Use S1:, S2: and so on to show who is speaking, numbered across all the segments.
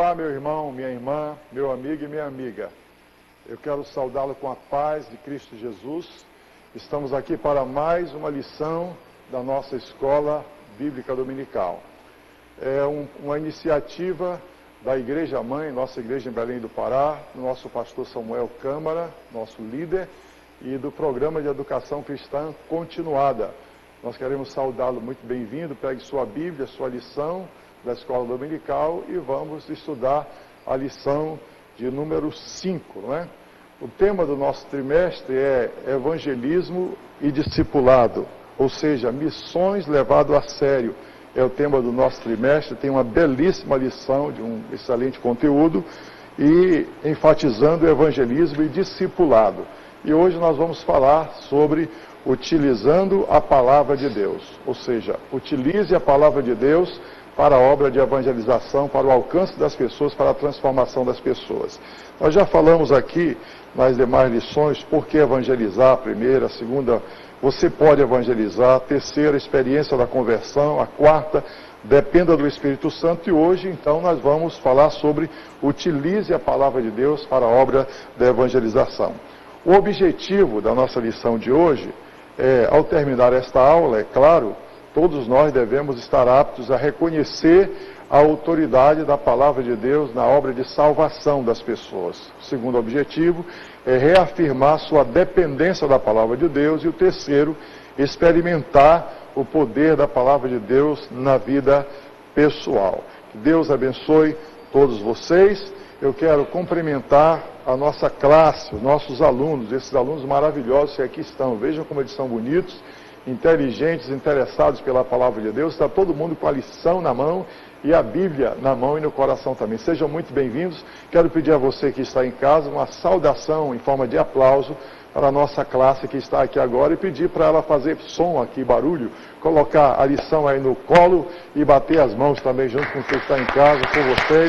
S1: Olá, meu irmão, minha irmã, meu amigo e minha amiga. Eu quero saudá-lo com a paz de Cristo Jesus. Estamos aqui para mais uma lição da nossa Escola Bíblica Dominical. É uma iniciativa da Igreja Mãe, nossa igreja em Belém do Pará, do nosso pastor Samuel Câmara, nosso líder, e do Programa de Educação Cristã Continuada. Nós queremos saudá-lo muito bem-vindo. Pegue sua Bíblia, sua lição da Escola Dominical e vamos estudar a lição de número 5, não é? O tema do nosso trimestre é Evangelismo e Discipulado, ou seja, missões levado a sério. É o tema do nosso trimestre, tem uma belíssima lição de um excelente conteúdo e enfatizando o evangelismo e discipulado. E hoje nós vamos falar sobre utilizando a palavra de Deus, ou seja, utilize a palavra de Deus para a obra de evangelização, para o alcance das pessoas, para a transformação das pessoas. Nós já falamos aqui nas demais lições por que evangelizar, a primeira, a segunda, você pode evangelizar, a terceira, experiência da conversão, a quarta, dependa do Espírito Santo, e hoje, então, nós vamos falar sobre utilize a palavra de Deus para a obra da evangelização. O objetivo da nossa lição de hoje é, ao terminar esta aula, é claro, todos nós devemos estar aptos a reconhecer a autoridade da palavra de Deus na obra de salvação das pessoas. O segundo objetivo é reafirmar sua dependência da palavra de Deus. E o terceiro, experimentar o poder da palavra de Deus na vida pessoal. Que Deus abençoe todos vocês. Eu quero cumprimentar a nossa classe, os nossos alunos, esses alunos maravilhosos que aqui estão. Vejam como eles são bonitos, inteligentes, interessados pela palavra de Deus. Está todo mundo com a lição na mão e a Bíblia na mão e no coração também. Sejam muito bem-vindos. Quero pedir a você que está em casa uma saudação em forma de aplauso para a nossa classe que está aqui agora e pedir para ela fazer som aqui, barulho, colocar a lição aí no colo e bater as mãos também junto com quem está em casa, por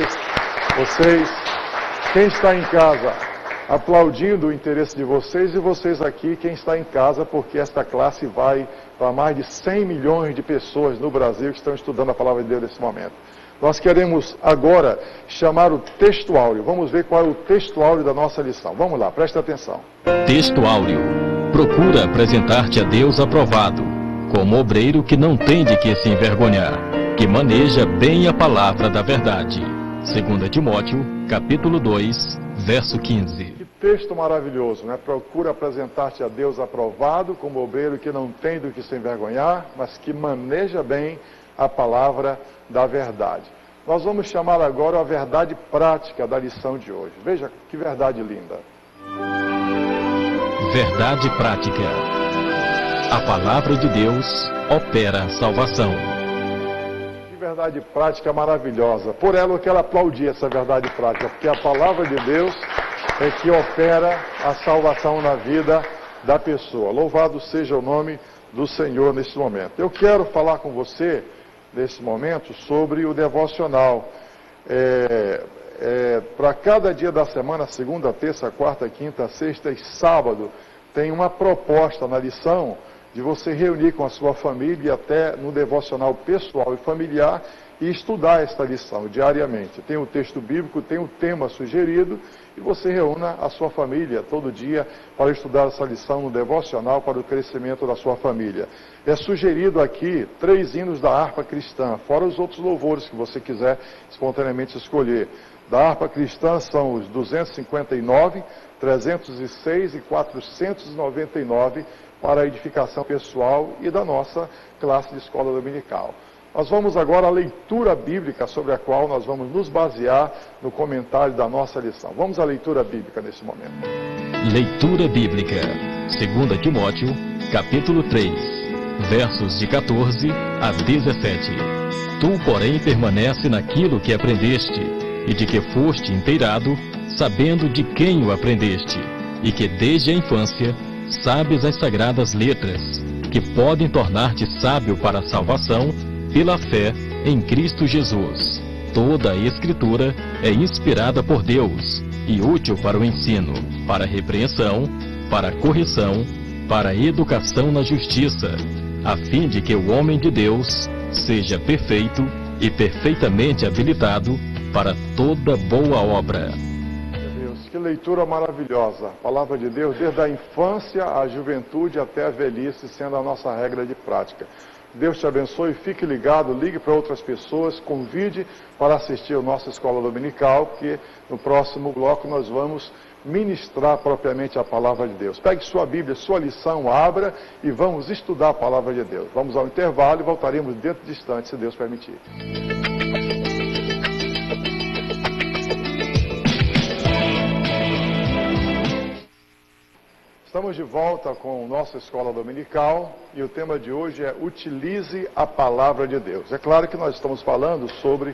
S1: vocês, quem está em casa, aplaudindo o interesse de vocês, e vocês aqui, quem está em casa, porque esta classe vai para mais de 100 milhões de pessoas no Brasil que estão estudando a palavra de Deus nesse momento. Nós queremos agora chamar o texto áureo. Vamos ver qual é o texto áureo da nossa lição. Vamos lá, presta atenção. Texto áureo. Procura apresentar-te a Deus aprovado, como obreiro que não tem de que se envergonhar, que maneja bem a palavra da verdade. 2 Timóteo, capítulo 2, verso 15. Que texto maravilhoso, né? Procura apresentar-te a Deus aprovado, como obreiro que não tem do que se envergonhar, mas que maneja bem a palavra da verdade. Nós vamos chamar agora a verdade prática da lição de hoje. Veja que verdade linda. Verdade prática. A palavra de Deus opera a salvação. Verdade prática maravilhosa. Por ela eu quero aplaudir essa verdade prática, porque a palavra de Deus é que opera a salvação na vida da pessoa. Louvado seja o nome do Senhor nesse momento. Eu quero falar com você nesse momento sobre o devocional. Para cada dia da semana, segunda, terça, quarta, quinta, sexta e sábado, tem uma proposta na lição de você reunir com a sua família, até no devocional pessoal e familiar, e estudar esta lição diariamente. Tem o texto bíblico, tem o tema sugerido, e você reúna a sua família todo dia para estudar essa lição no devocional para o crescimento da sua família. É sugerido aqui 3 hinos da harpa cristã, fora os outros louvores que você quiser espontaneamente escolher. Da harpa cristã são os 259, 306 e 499, para a edificação pessoal e da nossa classe de escola dominical. Nós vamos agora à leitura bíblica sobre a qual nós vamos nos basear no comentário da nossa lição. Vamos à leitura bíblica nesse momento. Leitura bíblica. 2 Timóteo, capítulo 3, versos de 14 a 17. Tu, porém, permanece naquilo que aprendeste, e de que foste inteirado, sabendo de quem o aprendeste, e que desde a infância sabes as sagradas letras, que podem tornar-te sábio para a salvação pela fé em Cristo Jesus. Toda a Escritura é inspirada por Deus e útil para o ensino, para a repreensão, para a correção, para a educação na justiça, a fim de que o homem de Deus seja perfeito e perfeitamente habilitado
S2: para toda boa obra.
S1: Meu Deus, que leitura maravilhosa. A palavra de Deus, desde a infância, à juventude até a velhice, sendo a nossa regra de prática. Deus te abençoe, fique ligado, ligue para outras pessoas, convide para assistir a nossa escola dominical, porque no próximo bloco nós vamos ministrar propriamente a palavra de Deus. Pegue sua Bíblia, sua lição, abra e vamos estudar a palavra de Deus. Vamos ao intervalo e voltaremos dentro de instantes, se Deus permitir. Estamos de volta com nossa escola dominical e o tema de hoje é utilize a palavra de Deus. É claro que nós estamos falando sobre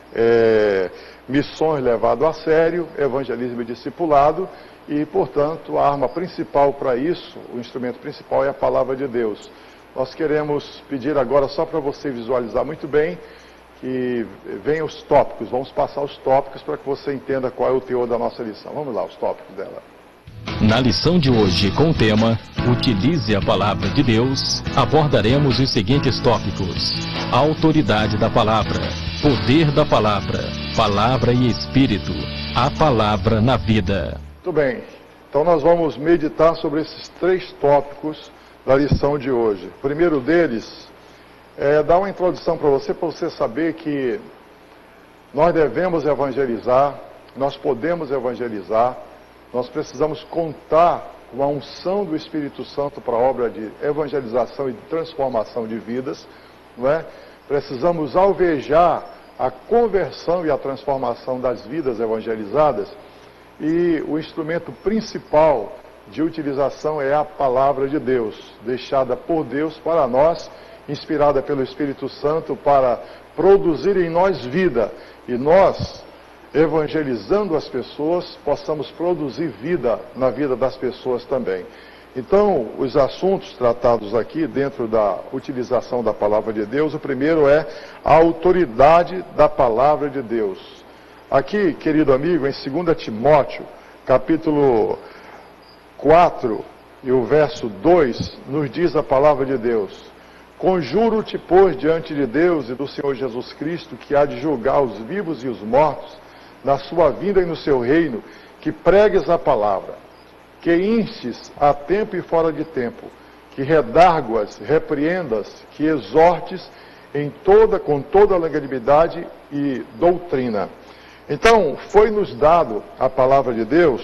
S1: missões levado a sério, evangelismo e discipulado e, portanto, a arma principal para isso, o instrumento principal é a palavra de Deus. Nós queremos pedir agora, só para você visualizar muito bem, que venham os tópicos, vamos passar os tópicos para que você entenda qual é o teor da nossa lição. Vamos lá, os tópicos dela.
S2: Na lição de hoje, com o tema Utilize a Palavra de Deus, abordaremos os seguintes tópicos: a autoridade da palavra, poder da palavra, palavra e espírito, a palavra na vida.
S1: Muito bem, então nós vamos meditar sobre esses 3 tópicos da lição de hoje. O primeiro deles é dar uma introdução para você saber que nós devemos evangelizar, nós podemos evangelizar. Nós precisamos contar com a unção do Espírito Santo para a obra de evangelização e de transformação de vidas, não é? Precisamos alvejar a conversão e a transformação das vidas evangelizadas e o instrumento principal de utilização é a palavra de Deus, deixada por Deus para nós, inspirada pelo Espírito Santo para produzir em nós vida e nós, evangelizando as pessoas, possamos produzir vida na vida das pessoas também. Então, os assuntos tratados aqui dentro da utilização da palavra de Deus, o primeiro é a autoridade da palavra de Deus. Aqui, querido amigo, em 2 Timóteo, capítulo 4 e o verso 2, nos diz a palavra de Deus: conjuro-te, pois, diante de Deus e do Senhor Jesus Cristo, que há de julgar os vivos e os mortos, na sua vinda e no seu reino, que pregues a palavra, que instes a tempo e fora de tempo, que redarguas, repreendas, que exortes com toda a legalidade e doutrina. Então, foi-nos dado a palavra de Deus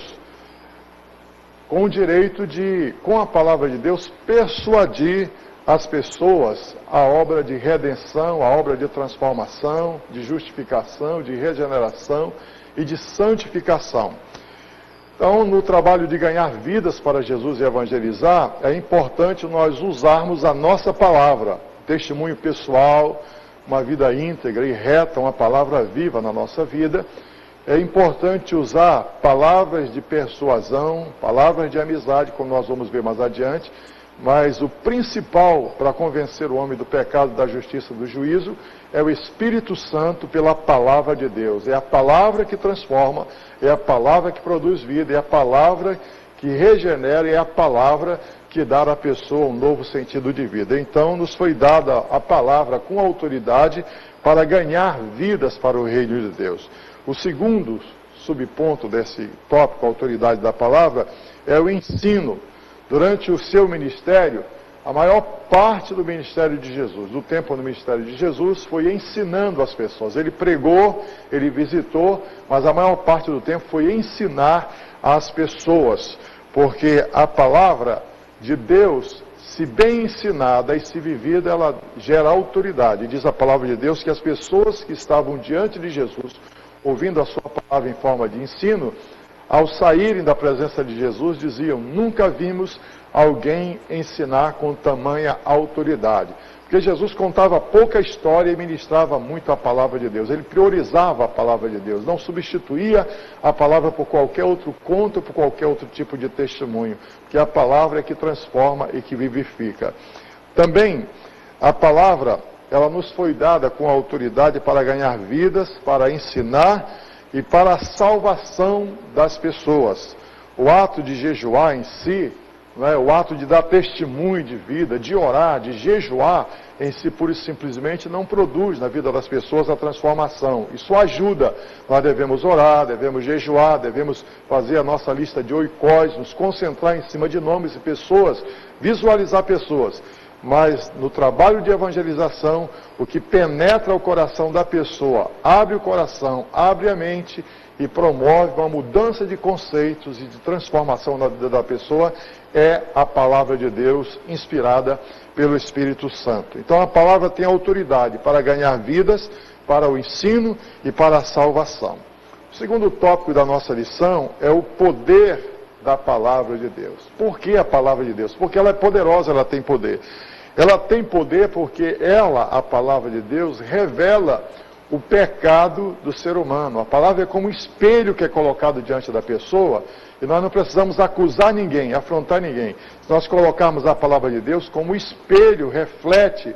S1: com o direito de, com a palavra de Deus, persuadir as pessoas a obra de redenção, a obra de transformação, de justificação, de regeneração e de santificação. Então, no trabalho de ganhar vidas para Jesus e evangelizar, é importante nós usarmos a nossa palavra, testemunho pessoal, uma vida íntegra e reta, uma palavra viva na nossa vida. É importante usar palavras de persuasão, palavras de amizade, como nós vamos ver mais adiante, mas o principal para convencer o homem do pecado, da justiça e do juízo é o Espírito Santo pela palavra de Deus. É a palavra que transforma, é a palavra que produz vida, é a palavra que regenera, é a palavra que dá à pessoa um novo sentido de vida. Então, nos foi dada a palavra com autoridade para ganhar vidas para o reino de Deus. O segundo subponto desse tópico, a autoridade da palavra, é o ensino. Durante o seu ministério, a maior parte do ministério de Jesus, do tempo no ministério de Jesus, foi ensinando as pessoas. Ele pregou, ele visitou, mas a maior parte do tempo foi ensinar as pessoas, porque a palavra de Deus, se bem ensinada e se vivida, ela gera autoridade. Diz a palavra de Deus que as pessoas que estavam diante de Jesus, ouvindo a sua palavra em forma de ensino, ao saírem da presença de Jesus, diziam: nunca vimos alguém ensinar com tamanha autoridade. Porque Jesus contava pouca história e ministrava muito a palavra de Deus. Ele priorizava a palavra de Deus, não substituía a palavra por qualquer outro conto, por qualquer outro tipo de testemunho. Porque a palavra é que transforma e que vivifica. Também, a palavra, ela nos foi dada com autoridade para ganhar vidas, para ensinar e para a salvação das pessoas. O ato de jejuar em si não é? O ato de dar testemunho de vida, de orar, de jejuar, em si, pura e simplesmente, não produz na vida das pessoas a transformação. Isso ajuda. Nós devemos orar, devemos jejuar, devemos fazer a nossa lista de oikós, nos concentrar em cima de nomes e pessoas, visualizar pessoas. Mas no trabalho de evangelização, o que penetra o coração da pessoa, abre o coração, abre a mente e promove uma mudança de conceitos e de transformação na vida da pessoa, é a palavra de Deus inspirada pelo Espírito Santo. Então a palavra tem autoridade para ganhar vidas, para o ensino e para a salvação. O segundo tópico da nossa lição é o poder da palavra de Deus. Por que a palavra de Deus? Porque ela é poderosa, ela tem poder. Ela tem poder porque ela, a palavra de Deus, revela o pecado do ser humano. A palavra é como um espelho que é colocado diante da pessoa, e nós não precisamos acusar ninguém, afrontar ninguém. Se nós colocarmos a palavra de Deus como um espelho, reflete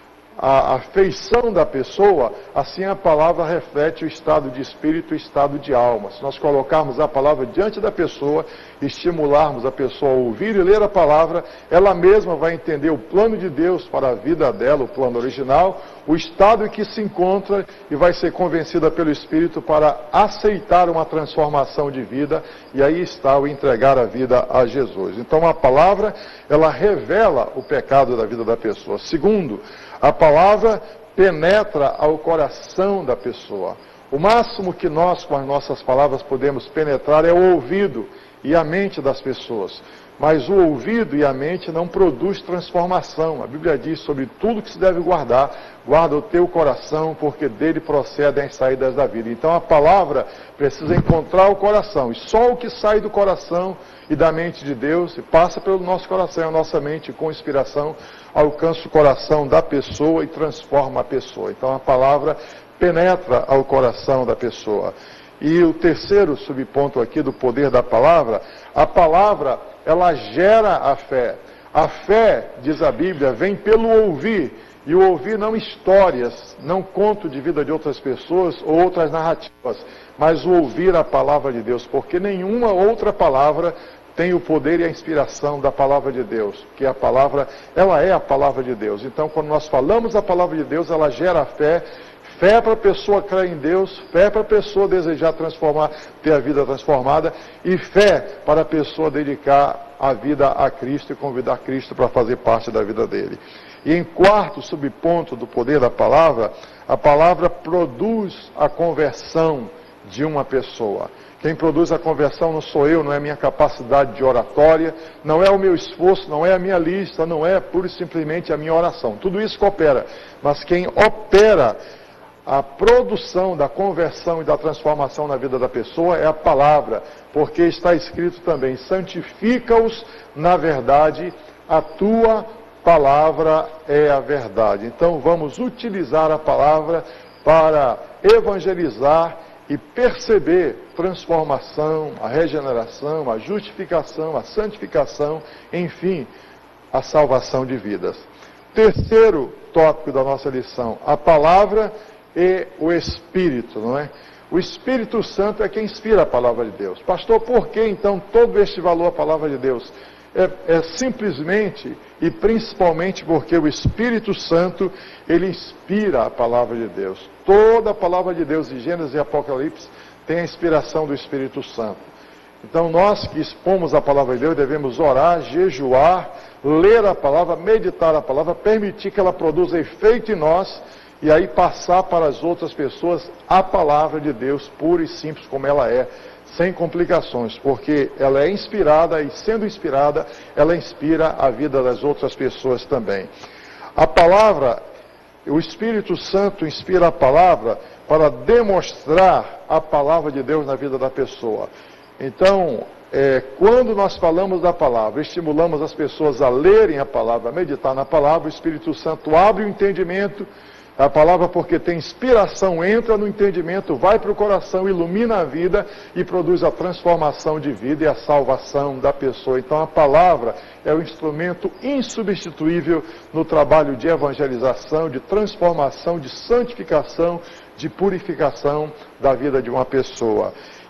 S1: a feição da pessoa, assim a palavra reflete o estado de espírito e o estado de alma. Se nós colocarmos a palavra diante da pessoa, estimularmos a pessoa a ouvir e ler a palavra, ela mesma vai entender o plano de Deus para a vida dela, o plano original, o estado em que se encontra, e vai ser convencida pelo Espírito para aceitar uma transformação de vida, e aí está o entregar a vida a Jesus. Então a palavra, ela revela o pecado da vida da pessoa. Segundo, a palavra penetra ao coração da pessoa. O máximo que nós, com as nossas palavras, podemos penetrar é o ouvido e a mente das pessoas. Mas o ouvido e a mente não produz transformação. A Bíblia diz sobre tudo que se deve guardar, guarda o teu coração, porque dele procedem as saídas da vida. Então a palavra precisa encontrar o coração, e só o que sai do coração e da mente de Deus, e passa pelo nosso coração e a nossa mente com inspiração, alcança o coração da pessoa e transforma a pessoa. Então a palavra penetra ao coração da pessoa. E o terceiro subponto aqui do poder da palavra, a palavra, ela gera a fé. A fé, diz a Bíblia, vem pelo ouvir. E o ouvir não histórias, não conto de vida de outras pessoas ou outras narrativas, mas o ouvir a palavra de Deus, porque nenhuma outra palavra tem o poder e a inspiração da palavra de Deus, porque a palavra, ela é a palavra de Deus. Então, quando nós falamos a palavra de Deus, ela gera a fé. Fé para a pessoa crer em Deus, fé para a pessoa desejar transformar, ter a vida transformada, e fé para a pessoa dedicar a vida a Cristo e convidar Cristo para fazer parte da vida dele. E em quarto subponto do poder da palavra, a palavra produz a conversão de uma pessoa. Quem produz a conversão não sou eu, não é a minha capacidade de oratória, não é o meu esforço, não é a minha lista, não é pura e simplesmente a minha oração. Tudo isso coopera, mas quem opera a produção da conversão e da transformação na vida da pessoa é a palavra, porque está escrito também, santifica-os na verdade, a tua palavra é a verdade. Então vamos utilizar a palavra para evangelizar e perceber transformação, a regeneração, a justificação, a santificação, enfim, a salvação de vidas. Terceiro tópico da nossa lição, a palavra e o Espírito, não é? O Espírito Santo é quem inspira a palavra de Deus. Pastor, por que então todo este valor à palavra de Deus? É simplesmente e principalmente porque o Espírito Santo, ele inspira a palavra de Deus. Toda a palavra de Deus em Gênesis e Apocalipse tem a inspiração do Espírito Santo. Então nós que expomos a palavra de Deus devemos orar, jejuar, ler a palavra, meditar a palavra, permitir que ela produza efeito em nós, e aí passar para as outras pessoas a palavra de Deus, pura e simples como ela é, sem complicações, porque ela é inspirada, e sendo inspirada, ela inspira a vida das outras pessoas também. A palavra, o Espírito Santo inspira a palavra para demonstrar a palavra de Deus na vida da pessoa. Então, quando nós falamos da palavra, estimulamos as pessoas a lerem a palavra, a meditar na palavra, o Espírito Santo abre o entendimento. A palavra, porque tem inspiração, entra no entendimento, vai para o coração, ilumina a vida e produz a transformação de vida e a salvação da pessoa. Então a palavra é o instrumento insubstituível no trabalho de evangelização, de transformação, de santificação, de purificação da vida de uma pessoa.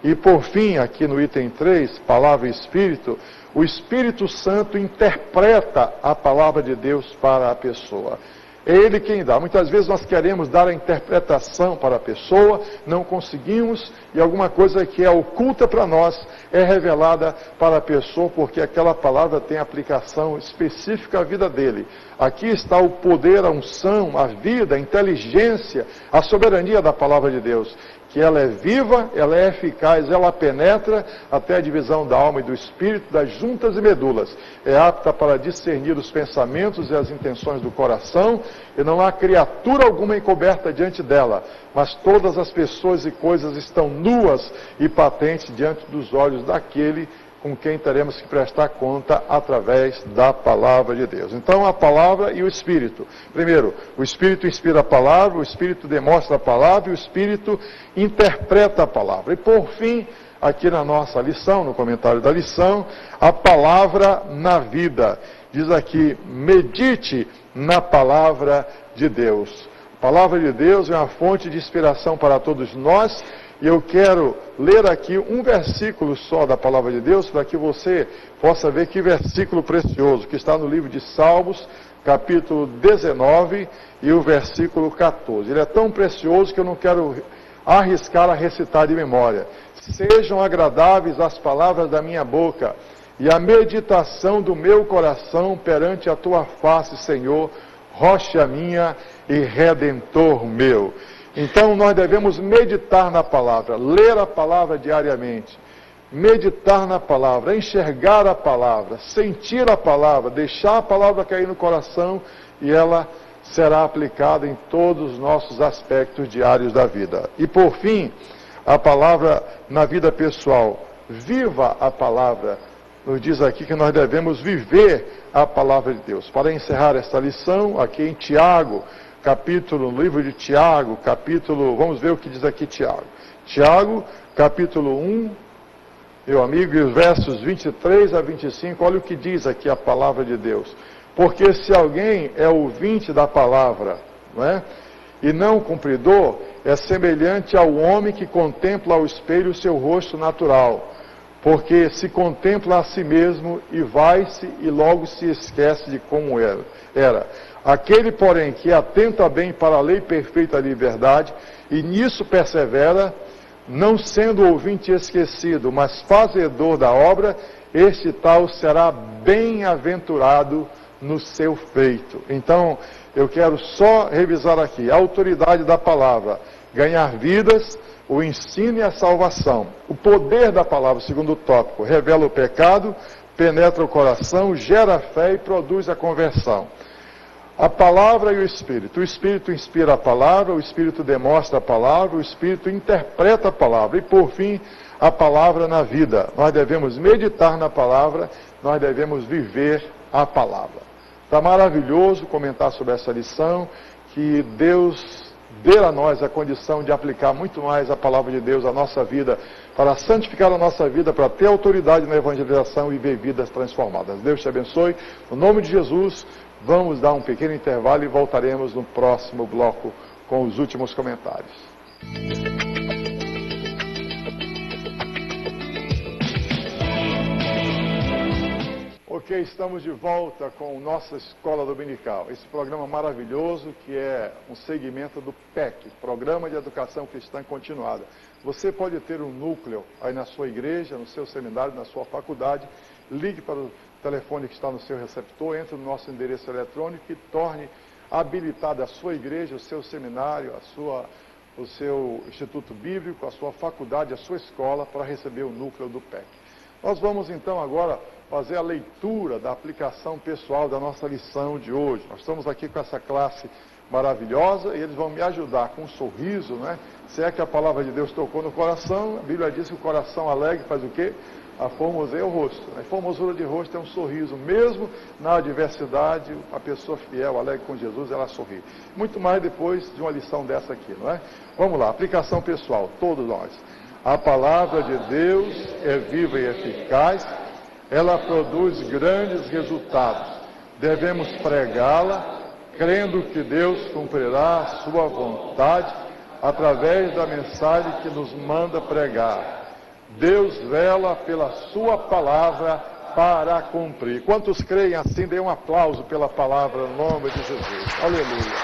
S1: E por fim, aqui no item 3, palavra e espírito, o Espírito Santo interpreta a palavra de Deus para a pessoa. É Ele quem dá. Muitas vezes nós queremos dar a interpretação para a pessoa, não conseguimos, e alguma coisa que é oculta para nós é revelada para a pessoa, porque aquela palavra tem aplicação específica à vida dele. Aqui está o poder, a unção, a vida, a inteligência, a soberania da palavra de Deus. Que ela é viva, ela é eficaz, ela penetra até a divisão da alma e do espírito, das juntas e medulas. É apta para discernir os pensamentos e as intenções do coração, e não há criatura alguma encoberta diante dela, mas todas as pessoas e coisas estão nuas e patentes diante dos olhos daquele com quem teremos que prestar conta através da palavra de Deus. Então, a palavra e o Espírito. Primeiro, o Espírito inspira a palavra, o Espírito demonstra a palavra e o Espírito interpreta a palavra. E por fim, aqui na nossa lição, no comentário da lição, a palavra na vida. Diz aqui, medite na palavra de Deus. A palavra de Deus é uma fonte de inspiração para todos nós. E eu quero ler aqui um versículo só da palavra de Deus, para que você possa ver que versículo precioso, que está no livro de Salmos, capítulo 19 e o versículo 14. Ele é tão precioso que eu não quero arriscar a recitar de memória. Sejam agradáveis as palavras da minha boca e a meditação do meu coração perante a tua face, Senhor, rocha minha e redentor meu. Então nós devemos meditar na palavra, ler a palavra diariamente, meditar na palavra, enxergar a palavra, sentir a palavra, deixar a palavra cair no coração e ela será aplicada em todos os nossos aspectos diários da vida. E por fim, a palavra na vida pessoal. Viva a palavra. Nos diz aqui que nós devemos viver a palavra de Deus. Para encerrar esta lição, aqui em Tiago, no livro de Tiago, vamos ver o que diz aqui Tiago. Tiago, capítulo 1, meu amigo, e os versos 23 a 25, olha o que diz aqui a palavra de Deus. Porque se alguém é ouvinte da palavra, não é? E não cumpridor, é semelhante ao homem que contempla ao espelho o seu rosto natural. Porque se contempla a si mesmo e vai-se e logo se esquece de como era. Aquele, porém, que atenta bem para a lei perfeita da liberdade, e nisso persevera, não sendo ouvinte esquecido, mas fazedor da obra, este tal será bem-aventurado no seu feito. Então, eu quero só revisar aqui, a autoridade da palavra, ganhar vidas, o ensino e a salvação. O poder da palavra, segundo o tópico, revela o pecado, penetra o coração, gera fé e produz a conversão. A palavra e o Espírito. O Espírito inspira a palavra, o Espírito demonstra a palavra, o Espírito interpreta a palavra. E por fim, a palavra na vida. Nós devemos meditar na palavra, nós devemos viver a palavra. Está maravilhoso comentar sobre essa lição, que Deus dê a nós a condição de aplicar muito mais a palavra de Deus à nossa vida, para santificar a nossa vida, para ter autoridade na evangelização e ver vidas transformadas. Deus te abençoe. No nome de Jesus, vamos dar um pequeno intervalo e voltaremos no próximo bloco com os últimos comentários. Ok, estamos de volta com nossa escola dominical. Esse programa maravilhoso que é um segmento do PEC, Programa de Educação Cristã Continuada. Você pode ter um núcleo aí na sua igreja, no seu seminário, na sua faculdade. Ligue para o telefone que está no seu receptor, entre no nosso endereço eletrônico e torne habilitada a sua igreja, o seu seminário, o seu instituto bíblico, a sua faculdade, a sua escola para receber o núcleo do PEC. Nós vamos então agora fazer a leitura da aplicação pessoal da nossa lição de hoje. Nós estamos aqui com essa classe maravilhosa e eles vão me ajudar com um sorriso, né? Se é que a palavra de Deus tocou no coração, a Bíblia diz que o coração alegre faz o quê? A formoseia o rosto. A formosura de rosto é um sorriso. Mesmo na adversidade, a pessoa fiel, alegre com Jesus, ela sorri. Muito mais depois de uma lição dessa aqui, não é? Vamos lá, aplicação pessoal, todos nós. A palavra de Deus é viva e eficaz, ela produz grandes resultados. Devemos pregá-la, crendo que Deus cumprirá a sua vontade através da mensagem que nos manda pregar. Deus vela pela sua palavra para cumprir. Quantos creem assim, deem um aplauso pela palavra no nome de Jesus. Aleluia.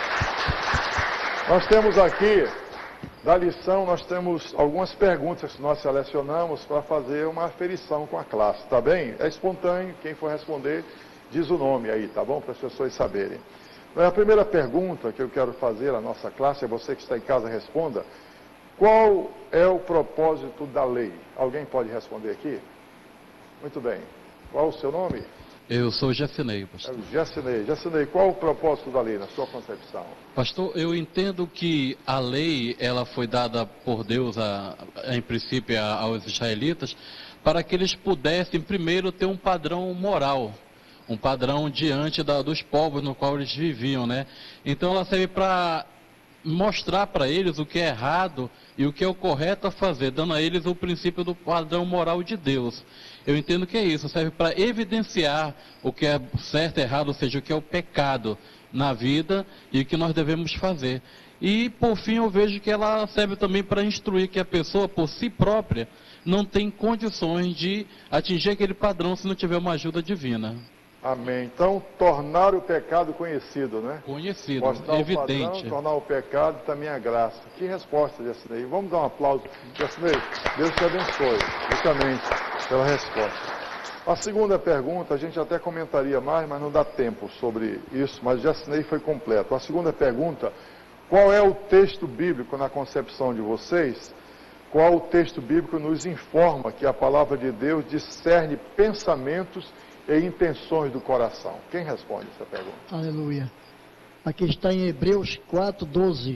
S1: Nós temos aqui, da lição, nós temos algumas perguntas que nós selecionamos para fazer uma aferição com a classe, tá bem? É espontâneo, quem for responder, diz o nome aí, tá bom? Para as pessoas saberem. A primeira pergunta que eu quero fazer à nossa classe, é você que está em casa, responda. Qual é o propósito da lei? Alguém pode responder aqui? Muito bem. Qual o seu nome?
S3: Eu sou Jacinei, pastor.
S1: Jacinei, qual o propósito da lei, na sua concepção?
S3: Pastor, eu entendo que a lei, ela foi dada por Deus, em princípio, aos israelitas, para que eles pudessem, primeiro, ter um padrão moral, um padrão diante dos povos no qual eles viviam, né? Então, ela serve para mostrar para eles o que é errado e o que é o correto a fazer, dando a eles o princípio do padrão moral de Deus. Eu entendo que é isso, serve para evidenciar o que é certo e errado, ou seja, o que é o pecado na vida e o que nós devemos fazer. E, por fim, eu vejo que ela serve também para instruir que a pessoa, por si própria, não tem condições de atingir aquele padrão se não tiver uma ajuda divina.
S1: Amém. Então, tornar o pecado conhecido, né?
S3: Conhecido,
S1: mostrar
S3: evidente.
S1: O padrão, tornar o pecado também a graça. Que resposta, Jacinei. Vamos dar um aplauso. Jacinei, Deus te abençoe, justamente, pela resposta. A segunda pergunta, a gente até comentaria mais, mas não dá tempo sobre isso, mas Jacinei foi completo. A segunda pergunta, qual é o texto bíblico na concepção de vocês? Qual o texto bíblico nos informa que a palavra de Deus discerne pensamentos e intenções do coração? Quem responde essa pergunta?
S4: Aleluia. Aqui está em Hebreus 4:12.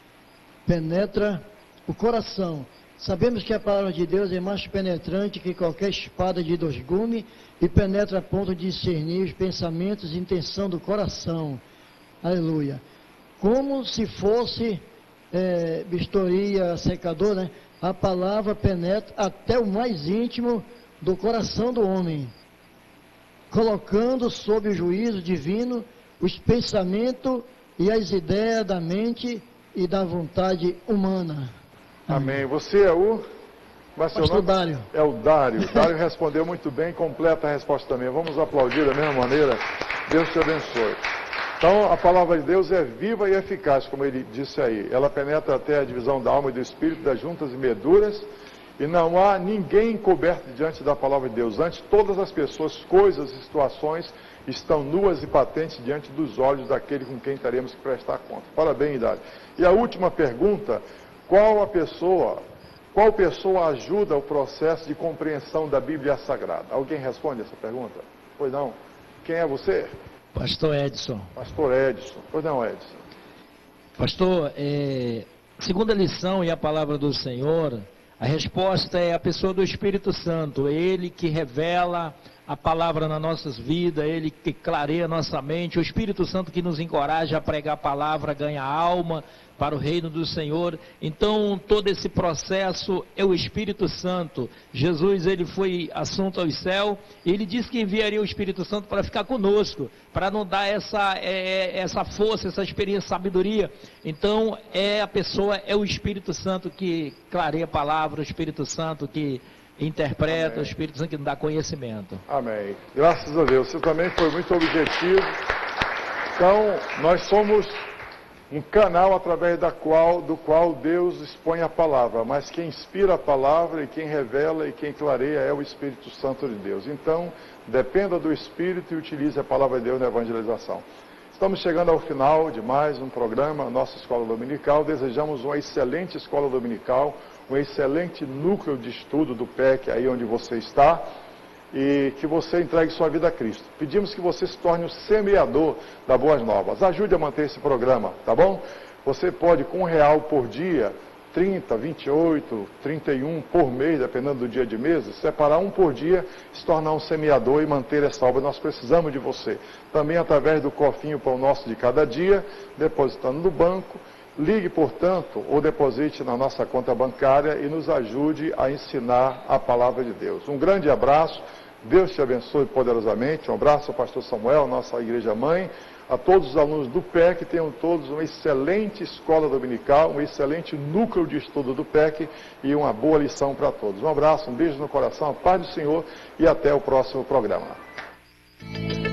S4: Penetra o coração. Sabemos que a palavra de Deus é mais penetrante que qualquer espada de 2 gumes e penetra a ponto de discernir os pensamentos e intenção do coração. Aleluia. Como se fosse vistoria, secador, né? A palavra penetra até o mais íntimo do coração do homem, colocando sob o juízo divino os pensamentos e as ideias da mente e da vontade humana.
S1: Amém. Você é o...
S4: Pastor Dário.
S1: É o Dário. Dário respondeu muito bem, completa a resposta também. Vamos aplaudir da mesma maneira. Deus te abençoe. Então, a palavra de Deus é viva e eficaz, como ele disse aí. Ela penetra até a divisão da alma e do espírito, das juntas e meduras, e não há ninguém encoberto diante da palavra de Deus. Antes, todas as pessoas, coisas e situações estão nuas e patentes diante dos olhos daquele com quem teremos que prestar conta. Parabéns, Dário. E a última pergunta, qual pessoa ajuda o processo de compreensão da Bíblia Sagrada? Alguém responde essa pergunta? Pois não. Quem é você?
S5: Pastor Edson.
S1: Pastor Edson. Pois não, Edson.
S5: Pastor, segunda lição e a palavra do Senhor, a resposta é a pessoa do Espírito Santo. Ele que revela a palavra nas nossas vidas, Ele que clareia a nossa mente, o Espírito Santo que nos encoraja a pregar a palavra, ganha alma para o reino do Senhor. Então, todo esse processo é o Espírito Santo. Jesus, Ele foi assunto ao céu, e Ele disse que enviaria o Espírito Santo para ficar conosco, para não dar essa força, essa experiência, sabedoria. Então, a pessoa, é o Espírito Santo que clareia a palavra, o Espírito Santo que interpreta, amém. O Espírito Santo que nos dá conhecimento.
S1: Amém. Graças a Deus. Você também foi muito objetivo. Então, nós somos um canal através do qual Deus expõe a palavra, mas quem inspira a palavra e quem revela e quem clareia é o Espírito Santo de Deus. Então, dependa do Espírito e utilize a palavra de Deus na evangelização. Estamos chegando ao final de mais um programa, nossa Escola Dominical. Desejamos uma excelente Escola Dominical, um excelente núcleo de estudo do PEC, aí onde você está, e que você entregue sua vida a Cristo. Pedimos que você se torne o semeador das boas novas. Ajude a manter esse programa, tá bom? Você pode, com R$1 por dia, 30, 28, 31 por mês, dependendo do dia de meses, separar um por dia, se tornar um semeador e manter essa obra. Nós precisamos de você. Também através do cofrinho Pão Nosso de cada dia, depositando no banco. Ligue, portanto, ou deposite na nossa conta bancária e nos ajude a ensinar a palavra de Deus. Um grande abraço, Deus te abençoe poderosamente. Um abraço ao pastor Samuel, nossa igreja mãe, a todos os alunos do PEC, tenham todos uma excelente escola dominical, um excelente núcleo de estudo do PEC e uma boa lição para todos. Um abraço, um beijo no coração, a paz do Senhor e até o próximo programa.